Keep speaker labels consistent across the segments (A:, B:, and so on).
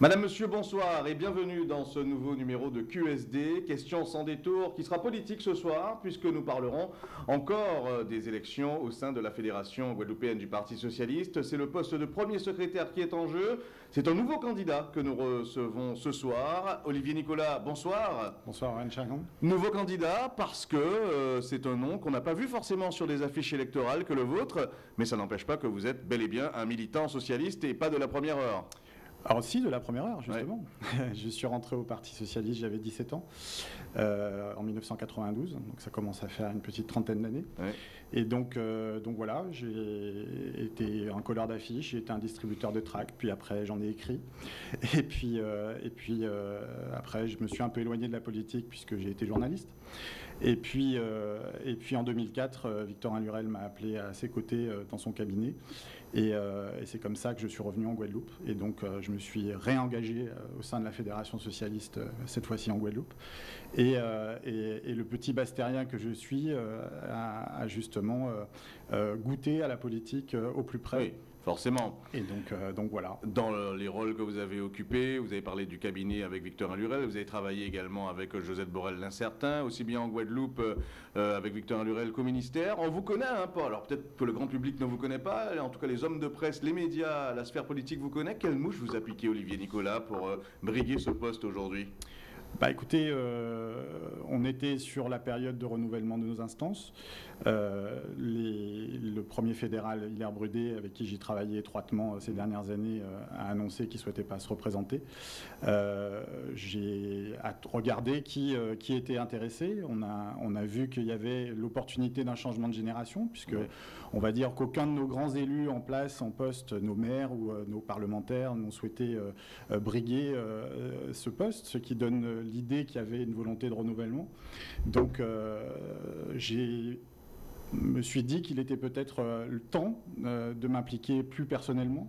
A: Madame, Monsieur, bonsoir et bienvenue dans ce nouveau numéro de QSD, question sans détour, qui sera politique ce soir, puisque nous parlerons encore des élections au sein de la Fédération guadeloupéenne du Parti Socialiste. C'est le poste de premier secrétaire qui est en jeu. C'est un nouveau candidat que nous recevons ce soir. Olivier Nicolas, bonsoir.
B: Bonsoir, Anne Charron.
A: Nouveau candidat parce que c'est un nom qu'on n'a pas vu forcément sur des affiches électorales que le vôtre, mais ça n'empêche pas que vous êtes bel et bien un militant socialiste et pas de la première heure.
B: Alors si, de la première heure, justement. Ouais. Je suis rentré au Parti Socialiste, j'avais 17 ans, en 1992, donc ça commence à faire une petite trentaine d'années. Ouais. Et donc voilà, j'ai été un colleur d'affiches, j'ai été un distributeur de tracts, puis après j'en ai écrit. Et puis après, je me suis un peu éloigné de la politique puisque j'ai été journaliste. Et puis en 2004, Victorin Lurel m'a appelé à ses côtés dans son cabinet. Et c'est comme ça que je suis revenu en Guadeloupe. Et donc, je me suis réengagé au sein de la Fédération Socialiste, cette fois-ci en Guadeloupe. Et le petit bastérien que je suis a justement goûté à la politique au plus près.
A: Oui. Forcément.
B: Et donc voilà.
A: Dans les rôles que vous avez occupés, vous avez parlé du cabinet avec Victorin Lurel, vous avez travaillé également avec Josette Borrell l'Incertain, aussi bien en Guadeloupe avec Victorin Lurel qu'au ministère. On vous connaît un peu, alors peut-être que le grand public ne vous connaît pas, en tout cas les hommes de presse, les médias, la sphère politique vous connaissent. Quelle mouche vous a piqué, Olivier Nicolas, pour briguer ce poste aujourd'hui ?
B: Bah écoutez, on était sur la période de renouvellement de nos instances. Le premier fédéral, Hilaire Brudet, avec qui j'ai travaillé étroitement ces dernières années, a annoncé qu'il ne souhaitait pas se représenter. J'ai regardé qui était intéressé. On a vu qu'il y avait l'opportunité d'un changement de génération, puisque on va dire qu'aucun de nos grands élus en place, en poste, nos maires ou nos parlementaires, n'ont souhaité briguer ce poste, ce qui donne l'idée qu'il y avait une volonté de renouvellement. Donc je me suis dit qu'il était peut-être le temps de m'impliquer plus personnellement,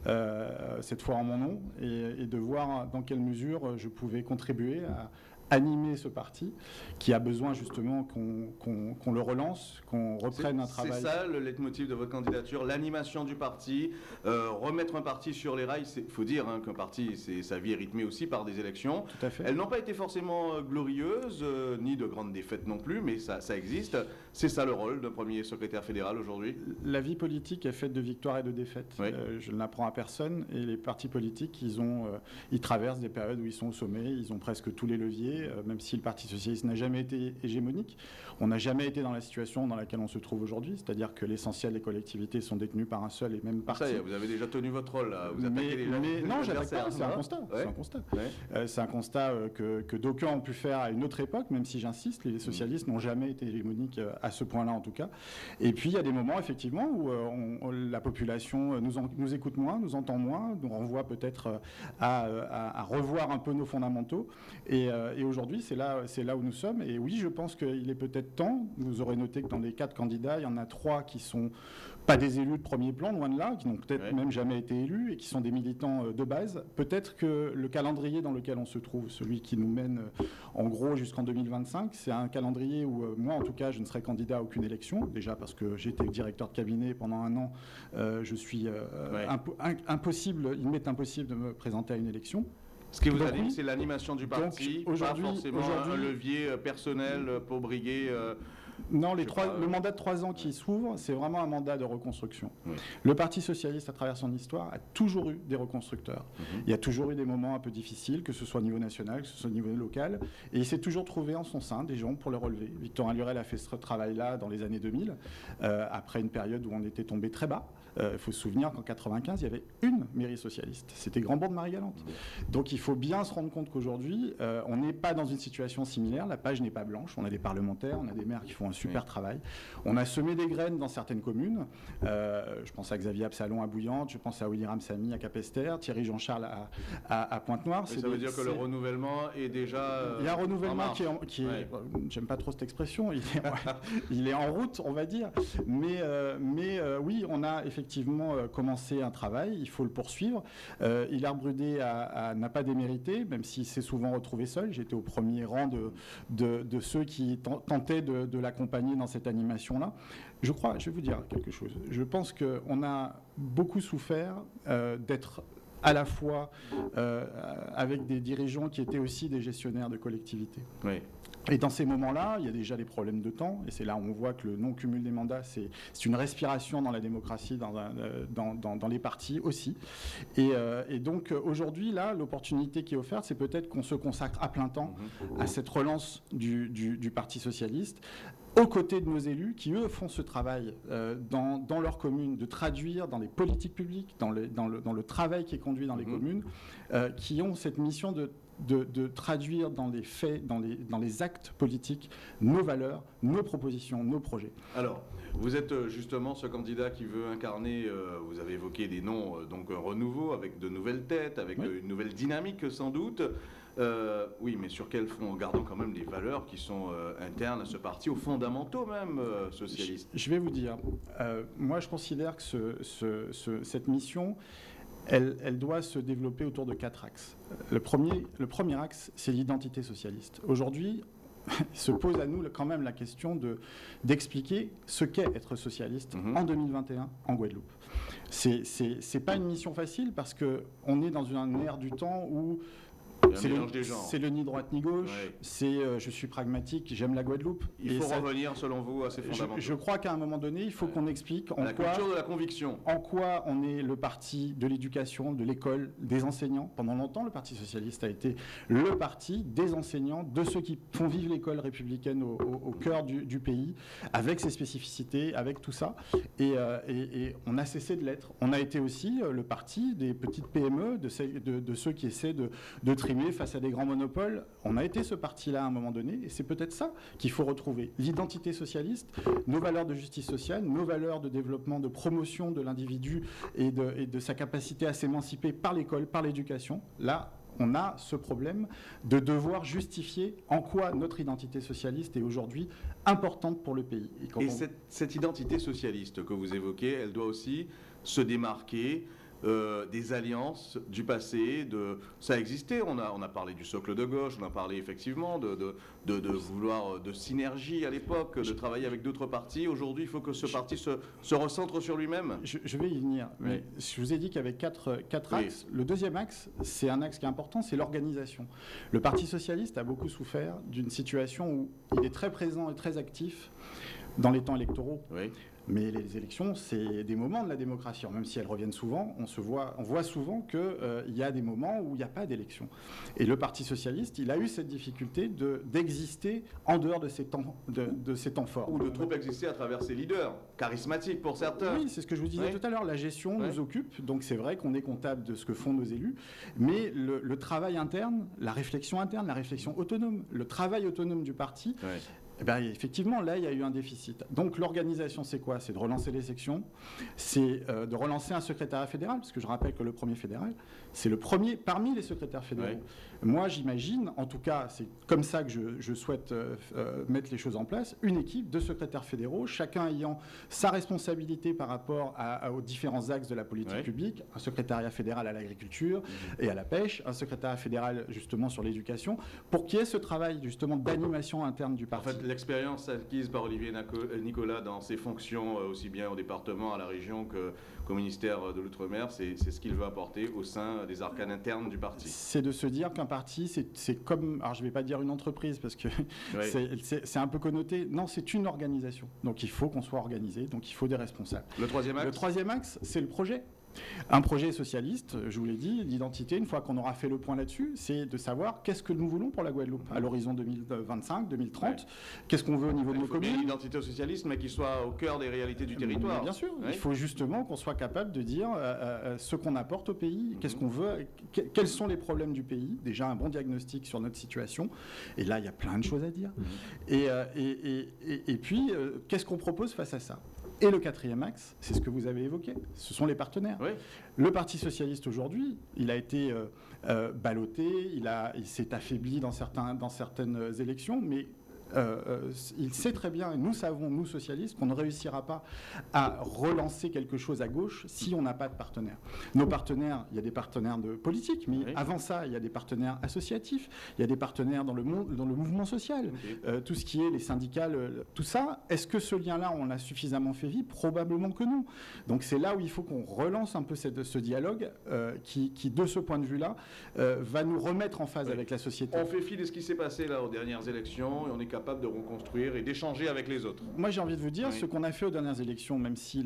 B: cette fois en mon nom, et de voir dans quelle mesure je pouvais contribuer à animer ce parti qui a besoin justement qu'on le relance, qu'on reprenne un travail.
A: C'est ça le leitmotiv de votre candidature, l'animation du parti, remettre un parti sur les rails. Il faut dire qu'un parti, sa vie est rythmée aussi par des élections.
B: Tout à fait.
A: Elles n'ont pas été forcément glorieuses, ni de grandes défaites non plus, mais ça existe. C'est ça le rôle d'un premier secrétaire fédéral aujourd'hui.
B: La vie politique est faite de victoires et de défaites. Oui. Je ne l'apprends à personne. Et les partis politiques, ils traversent des périodes où ils sont au sommet, ils ont presque tous les leviers. Même si le Parti Socialiste n'a jamais été hégémonique, on n'a jamais été dans la situation dans laquelle on se trouve aujourd'hui, c'est-à-dire que l'essentiel des collectivités sont détenues par un seul et même parti.
A: Ça y est, vous avez déjà tenu votre rôle, là. Vous attaquez les gens.
B: Non, j'attaque pas, c'est un constat. Ouais. C'est un constat. Ouais. C'est un constat que d'aucuns ont pu faire à une autre époque, même si j'insiste, les socialistes n'ont jamais été hégémoniques à ce point-là en tout cas. Et puis il y a des moments effectivement où la population nous écoute moins, nous entend moins, nous renvoie peut-être à revoir un peu nos fondamentaux. Et aujourd'hui, c'est là où nous sommes. Et oui, je pense qu'il est peut-être temps. Vous aurez noté que dans les 4 candidats, il y en a 3 qui ne sont pas des élus de premier plan, loin de là, qui n'ont peut-être même jamais été élus et qui sont des militants de base. Peut-être que le calendrier dans lequel on se trouve, celui qui nous mène en gros jusqu'en 2025, c'est un calendrier où moi, en tout cas, je ne serai candidat à aucune élection. Déjà parce que j'étais directeur de cabinet pendant un an. Je suis impossible, il m'est impossible de me présenter à une élection.
A: Ce qui vous anime, c'est l'animation du parti, pas forcément un levier personnel pour briguer...
B: Non, le mandat de 3 ans qui s'ouvre, c'est vraiment un mandat de reconstruction. Oui. Le Parti Socialiste, à travers son histoire, a toujours eu des reconstructeurs. Il y a toujours eu des moments un peu difficiles, que ce soit au niveau national, que ce soit au niveau local, et il s'est toujours trouvé en son sein des gens pour le relever. Victorin Lurel a fait ce travail-là dans les années 2000, après une période où on était tombé très bas. Il faut se souvenir qu'en 95, il y avait une mairie socialiste. C'était Grand-Bourg de Marie-Galante. Donc il faut bien se rendre compte qu'aujourd'hui, on n'est pas dans une situation similaire. La page n'est pas blanche. On a des parlementaires, on a des maires qui font un super travail. On a semé des graines dans certaines communes. Je pense à Xavier Absalon à Bouillante, je pense à Willy Ramsamy à Capesterre, Thierry Jean-Charles à Pointe-Noire.
A: Ça veut dire que le renouvellement est déjà
B: il y a un renouvellement qui est j'aime pas trop cette expression, il est en route, on va dire. Mais oui, on a effectivement commencé un travail, il faut le poursuivre. Hilaire Brudet n'a pas démérité, même s'il s'est souvent retrouvé seul. J'étais au premier rang de ceux qui tentaient de l'accompagner dans cette animation-là. Je vais vous dire quelque chose. Je pense qu'on a beaucoup souffert d'être à la fois avec des dirigeants qui étaient aussi des gestionnaires de collectivités.
A: Oui.
B: Et dans ces moments-là, il y a déjà des problèmes de temps, et c'est là où on voit que le non-cumul des mandats, c'est une respiration dans la démocratie, dans les partis aussi. Et donc aujourd'hui, là, l'opportunité qui est offerte, c'est peut-être qu'on se consacre à plein temps à cette relance du Parti socialiste, aux côtés de nos élus qui, eux, font ce travail dans leur commune, de traduire dans les politiques publiques, dans le travail qui est conduit dans les communes, qui ont cette mission de traduire dans les faits, dans les actes politiques, nos valeurs, nos propositions, nos projets.
A: Alors, vous êtes justement ce candidat qui veut incarner, vous avez évoqué des noms, donc un renouveau avec de nouvelles têtes, avec une nouvelle dynamique sans doute. Oui, mais sur quel fond? En gardant quand même des valeurs qui sont internes à ce parti, aux fondamentaux même socialistes.
B: Je vais vous dire, moi je considère que cette mission, elle doit se développer autour de 4 axes. Le premier axe, c'est l'identité socialiste. Aujourd'hui, se pose à nous quand même la question d'expliquer ce qu'est être socialiste en 2021 en Guadeloupe. C'est pas une mission facile parce qu'on est dans une ère du temps où c'est le ni droite ni gauche, c'est je suis pragmatique, j'aime la Guadeloupe.
A: Il faut revenir, selon vous, à ces fondamentaux.
B: Je crois qu'à un moment donné, il faut qu'on explique
A: culture de la conviction.
B: En quoi on est le parti de l'éducation, de l'école, des enseignants. Pendant longtemps, le Parti socialiste a été le parti des enseignants, de ceux qui font vivre l'école républicaine au cœur du pays, avec ses spécificités, avec tout ça. Et on a cessé de l'être. On a été aussi le parti des petites PME, de ceux qui essaient de trimer face à des grands monopoles. On a été ce parti-là à un moment donné, et c'est peut-être ça qu'il faut retrouver. L'identité socialiste, nos valeurs de justice sociale, nos valeurs de développement, de promotion de l'individu et de sa capacité à s'émanciper par l'école, par l'éducation. Là, on a ce problème de devoir justifier en quoi notre identité socialiste est aujourd'hui importante pour le pays.
A: Cette identité socialiste que vous évoquez, elle doit aussi se démarquer des alliances du passé, ça a existé, on a parlé du socle de gauche, on a parlé effectivement de vouloir de synergie à l'époque, de travailler avec d'autres partis. Aujourd'hui, il faut que ce parti se recentre sur lui-même.
B: Je vais y venir, mais je vous ai dit qu'il y avait quatre axes. Le deuxième axe, c'est un axe qui est important, c'est l'organisation. Le Parti socialiste a beaucoup souffert d'une situation où il est très présent et très actif dans les temps électoraux. Oui. Mais les élections, c'est des moments de la démocratie. Même si elles reviennent souvent, on voit souvent qu'il y a des moments où il n'y a pas d'élection. Et le Parti socialiste, il a eu cette difficulté d'exister en dehors de ces temps forts.
A: Ou de trop exister à travers ses leaders, charismatiques pour certains.
B: Oui, c'est ce que je vous disais tout à l'heure. La gestion nous occupe, donc c'est vrai qu'on est comptable de ce que font nos élus. Mais le travail interne, la réflexion autonome, le travail autonome du parti... Eh bien, effectivement, là, il y a eu un déficit. Donc, l'organisation, c'est quoi? C'est de relancer les sections, c'est de relancer un secrétariat fédéral, parce que je rappelle que le premier fédéral, c'est le premier parmi les secrétaires fédéraux. Ouais. Moi, j'imagine, en tout cas, c'est comme ça que je souhaite mettre les choses en place, une équipe de secrétaires fédéraux, chacun ayant sa responsabilité par rapport aux différents axes de la politique publique, un secrétariat fédéral à l'agriculture et à la pêche, un secrétariat fédéral, justement, sur l'éducation, pour qu'il y ait ce travail, justement, d'animation interne du parti.
A: En fait, l'expérience acquise par Olivier Nicolas dans ses fonctions, aussi bien au département, à la région qu'au ministère de l'Outre-mer, c'est ce qu'il veut apporter au sein des arcanes internes du parti.
B: C'est de se dire qu'un parti, c'est comme, alors je ne vais pas dire une entreprise parce que c'est un peu connoté, non, c'est une organisation. Donc il faut qu'on soit organisé, donc il faut des responsables.
A: Le troisième axe ?
B: Le troisième axe, c'est le projet. Un projet socialiste, je vous l'ai dit, l'identité, une fois qu'on aura fait le point là-dessus, c'est de savoir qu'est-ce que nous voulons pour la Guadeloupe à l'horizon 2025, 2030, qu'est-ce qu'on veut au niveau de nos communes.
A: Une identité socialiste, mais qui soit au cœur des réalités du territoire.
B: Mais bien sûr, il faut justement qu'on soit capable de dire ce qu'on apporte au pays, qu'est-ce qu'on veut, quels sont les problèmes du pays, déjà un bon diagnostic sur notre situation, et là il y a plein de choses à dire. Et puis, qu'est-ce qu'on propose face à ça ? Et le quatrième axe, c'est ce que vous avez évoqué, ce sont les partenaires. Oui. Le Parti socialiste aujourd'hui, il a été ballotté, il s'est affaibli dans certaines élections, mais il sait très bien, et nous savons, nous socialistes, qu'on ne réussira pas à relancer quelque chose à gauche si on n'a pas de partenaires. Nos partenaires, il y a des partenaires de politique, mais avant ça, il y a des partenaires associatifs, il y a des partenaires dans le mouvement social, tout ce qui est les syndicats, tout ça. Est-ce que ce lien-là, on l'a suffisamment fait vivre? Probablement que non. Donc c'est là où il faut qu'on relance un peu ce dialogue qui, de ce point de vue-là, va nous remettre en phase avec la société.
A: On fait fi de ce qui s'est passé là aux dernières élections et on est capable de reconstruire et d'échanger avec les autres.
B: Moi, j'ai envie de vous dire, ce qu'on a fait aux dernières élections, même si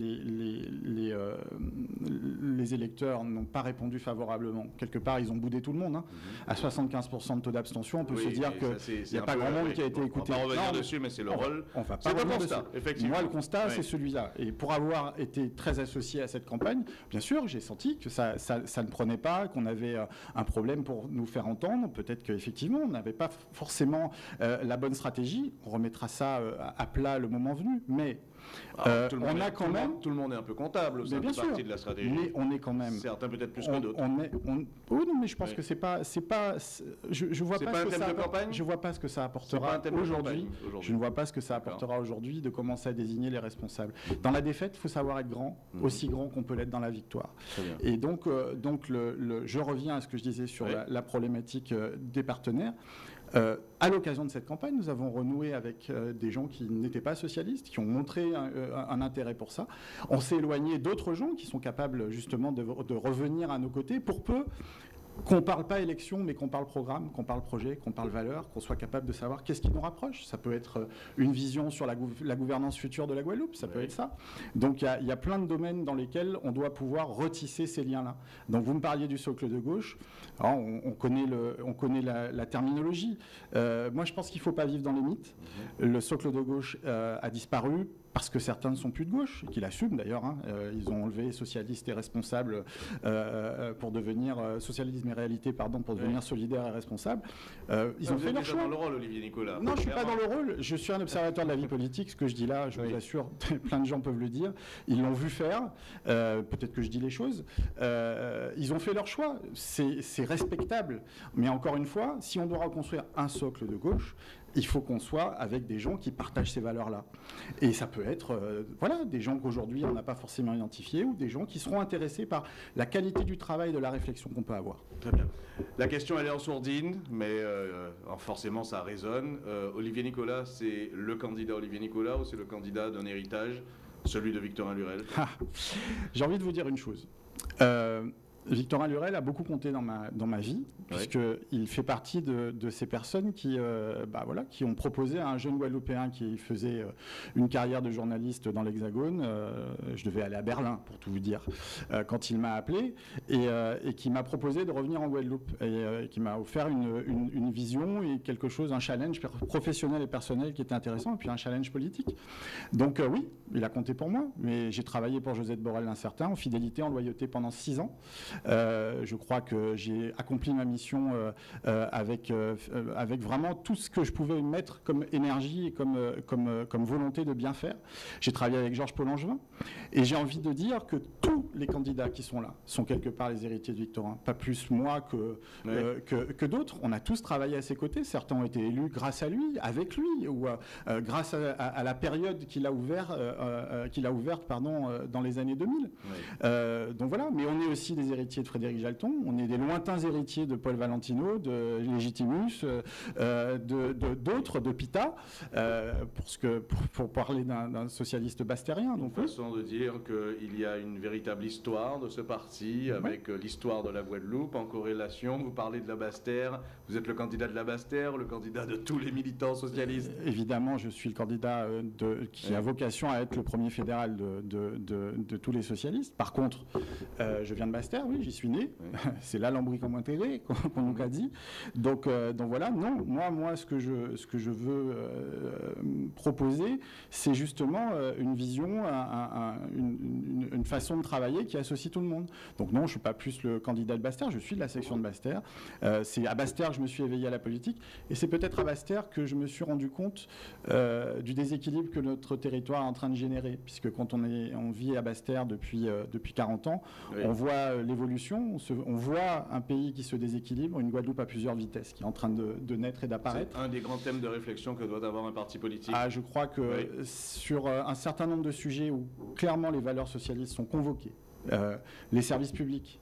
B: les électeurs n'ont pas répondu favorablement, quelque part, ils ont boudé tout le monde. Hein. À 75% de taux d'abstention, on peut se dire qu'il n'y a pas grand monde qui a été écouté.
A: On va revenir dessus, mais c'est le rôle.
B: C'est le constat, effectivement. Moi, le constat, c'est celui-là. Et pour avoir été très associé à cette campagne, bien sûr, j'ai senti que ça ne prenait pas, qu'on avait un problème pour nous faire entendre. Peut-être qu'effectivement, on n'avait pas forcément la bonne stratégie. On remettra ça à plat le moment venu. Mais tout le monde
A: est un peu comptable, ça fait partie de la stratégie.
B: Mais on est quand même.
A: Certains peut-être plus que d'autres.
B: Oui, mais je pense que c'est pas. Je vois pas ce que ça. Je vois pas ce que ça apportera aujourd'hui. Je ne vois pas ce que ça apportera aujourd'hui de commencer à désigner les responsables. Dans la défaite, il faut savoir être grand, aussi grand qu'on peut l'être dans la victoire. Et donc je reviens à ce que je disais sur la problématique des partenaires. À l'occasion de cette campagne, nous avons renoué avec des gens qui n'étaient pas socialistes, qui ont montré un intérêt pour ça. On s'est éloigné d'autres gens qui sont capables justement de revenir à nos côtés pour peu qu'on ne parle pas élection, mais qu'on parle programme, qu'on parle projet, qu'on parle valeur, qu'on soit capable de savoir qu'est-ce qui nous rapproche. Ça peut être une vision sur la gouvernance future de la Guadeloupe, ça peut être ça. Donc il y a plein de domaines dans lesquels on doit pouvoir retisser ces liens-là. Donc vous me parliez du socle de gauche. Alors, on connaît la terminologie. Moi, je pense qu'il ne faut pas vivre dans les mythes. Le socle de gauche a disparu parce que certains ne sont plus de gauche, qui l'assument d'ailleurs. Hein. Ils ont enlevé socialistes et responsables pour devenir socialisme et réalité, pardon, pour devenir solidaire et responsable. Ils ont fait leur choix.
A: Vous êtes dans le rôle, Olivier Nicolas.
B: Non, je ne suis pas dans le rôle. Je suis un observateur de la vie politique. Ce que je dis là, je vous assure, plein de gens peuvent le dire. Ils l'ont vu faire. Peut-être que je dis les choses. Ils ont fait leur choix. C'est respectable. Mais encore une fois, si on doit reconstruire un socle de gauche, il faut qu'on soit avec des gens qui partagent ces valeurs-là. Et ça peut être des gens qu'aujourd'hui on n'a pas forcément identifiés ou des gens qui seront intéressés par la qualité du travail et de la réflexion qu'on peut avoir.
A: Très bien. La question, elle est en sourdine, mais forcément ça résonne. Olivier Nicolas, c'est le candidat Olivier Nicolas ou c'est le candidat d'un héritage, celui de Victorin Lurel?
B: J'ai envie de vous dire une chose. Victorin Lurel a beaucoup compté dans ma vie, puisqu'il fait partie de ces personnes qui ont proposé à un jeune Guadeloupéen qui faisait une carrière de journaliste dans l'Hexagone, je devais aller à Berlin pour tout vous dire, quand il m'a appelé, et qui m'a proposé de revenir en Guadeloupe, et qui m'a offert une vision et quelque chose, un challenge professionnel et personnel qui était intéressant, et puis un challenge politique. Donc oui, il a compté pour moi, mais j'ai travaillé pour Josette Borrell l'Incertain, en fidélité, en loyauté pendant 6 ans. Je crois que j'ai accompli ma mission avec vraiment tout ce que je pouvais mettre comme énergie et comme volonté de bien faire. J'ai travaillé avec Georges Paul-Langevin et j'ai envie de dire que tous les candidats qui sont là sont quelque part les héritiers de Victorin. Pas plus moi que d'autres. On a tous travaillé à ses côtés. Certains ont été élus grâce à lui, avec lui, ou grâce à la période qu'il a ouverte dans les années 2000. Donc voilà, mais on est aussi des héritiers de Frédéric Jalton, on est des lointains héritiers de Paul Valentino, de Légitimus, d'autres, de Pita, pour parler d'un socialiste bastérien.
A: Donc, une façon de dire qu'il y a une véritable histoire de ce parti, avec l'histoire de la Guadeloupe, en corrélation. Vous parlez de la Basse-Terre, vous êtes le candidat de la Basse-Terre, le candidat de tous les militants socialistes.
B: Évidemment, je suis le candidat qui a vocation à être le premier fédéral de tous les socialistes. Par contre, je viens de Basse-Terre, oui, j'y suis né. C'est là l'Ambrique en Montégré, qu'on nous a dit. Donc voilà, non, moi ce que je veux proposer, c'est justement une vision, une façon de travailler qui associe tout le monde. Donc non, je ne suis pas plus le candidat de Basse-Terre, je suis de la section de Basse-Terre. C'est à Basse-Terre que je me suis éveillé à la politique, et c'est peut-être à Basse-Terre que je me suis rendu compte du déséquilibre que notre territoire est en train de générer, puisque quand on vit à Basse-Terre depuis 40 ans, on voit l'évolution évolution. On voit un pays qui se déséquilibre, une Guadeloupe à plusieurs vitesses, qui est en train de naître et d'apparaître.
A: C'est un des grands thèmes de réflexion que doit avoir un parti politique.
B: Je crois que sur un certain nombre de sujets où clairement les valeurs socialistes sont convoquées, les services publics.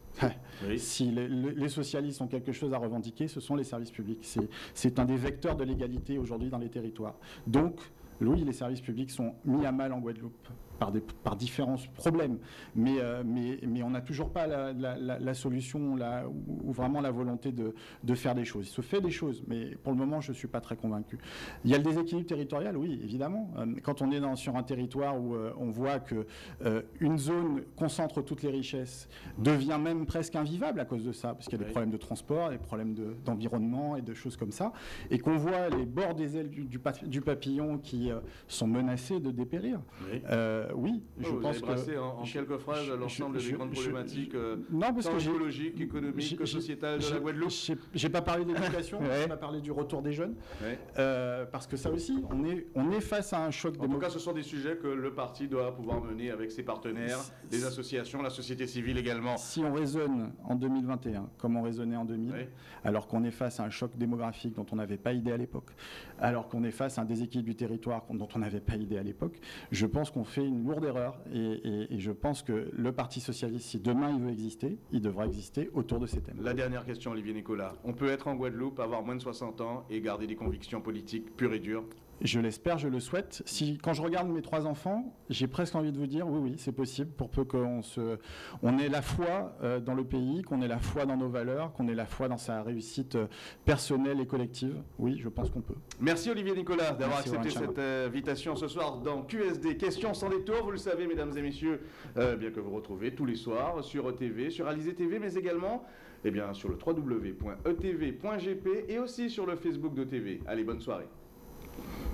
B: Si les socialistes ont quelque chose à revendiquer, ce sont les services publics. C'est un des vecteurs de l'égalité aujourd'hui dans les territoires. Donc, oui, les services publics sont mis à mal en Guadeloupe par différents problèmes, mais on n'a toujours pas la solution ou vraiment la volonté de faire des choses. Il se fait des choses, mais pour le moment, je ne suis pas très convaincu. Il y a le déséquilibre territorial, oui, évidemment. Quand on est sur un territoire où on voit qu'une zone concentre toutes les richesses, devient même presque invivable à cause de ça, parce qu'il y a des problèmes de transport, des problèmes d'environnement et de choses comme ça, et qu'on voit les bords des ailes du papillon qui sont menacés de dépérir. Oui, je pense que... Vous
A: avez brassé en quelques phrases l'ensemble des grandes problématiques écologiques, économiques, sociétales de la Guadeloupe.
B: J'ai pas parlé d'éducation, j'ai pas parlé du retour des jeunes, parce que ça aussi, on est face à un choc démographique.
A: En tout cas, ce sont des sujets que le parti doit pouvoir mener avec ses partenaires, les associations, la société civile également.
B: Si on raisonne en 2021, comme on raisonnait en 2000, alors qu'on est face à un choc démographique dont on n'avait pas idée à l'époque, alors qu'on est face à un déséquilibre du territoire dont on n'avait pas idée à l'époque, je pense qu'on fait une lourde erreur et je pense que le Parti socialiste, si demain il veut exister, il devra exister autour de ces thèmes.
A: La dernière question, Olivier Nicolas. On peut être en Guadeloupe, avoir moins de 60 ans et garder des convictions politiques pures et dures?
B: Je l'espère, je le souhaite. Quand je regarde mes 3 enfants, j'ai presque envie de vous dire oui, c'est possible, pour peu qu'on ait la foi dans le pays, qu'on ait la foi dans nos valeurs, qu'on ait la foi dans sa réussite personnelle et collective. Oui, je pense qu'on peut.
A: Merci Olivier Nicolas d'avoir accepté cette invitation ce soir dans QSD. Questions sans détour, vous le savez mesdames et messieurs, bien que vous retrouvez tous les soirs sur ETV, sur Alizé TV, mais également sur le www.etv.gp et aussi sur le Facebook d'ETV. Allez, bonne soirée.